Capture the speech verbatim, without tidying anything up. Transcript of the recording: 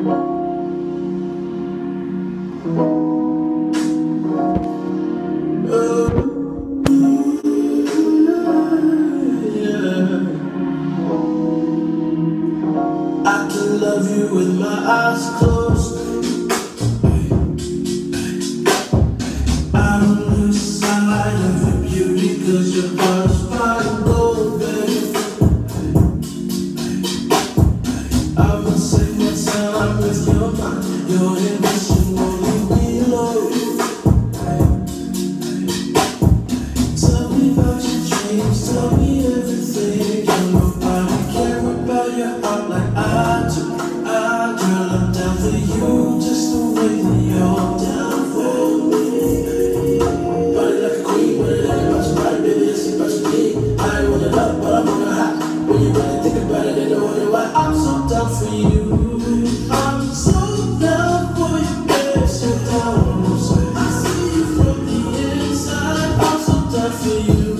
I can love you with my eyes closed. I don't lose sight of your beauty, cause your heart's fine gold, babe. I will save my time with your mind. Your ambition won't leave me alone. Tell me about your dreams, tell me everything. Don't nobody care about your heart like I do. I, girl, I'm down for you, just the way that you're down for me. Body like a queen, when it ain't about your body, baby, it's about your being. I ain't want it up, but I'm on a hot. When you really think about it, they don't wonder why I'm so down for you. I'm so down for you, babe, so down. I see you from the inside, I'm so down for you.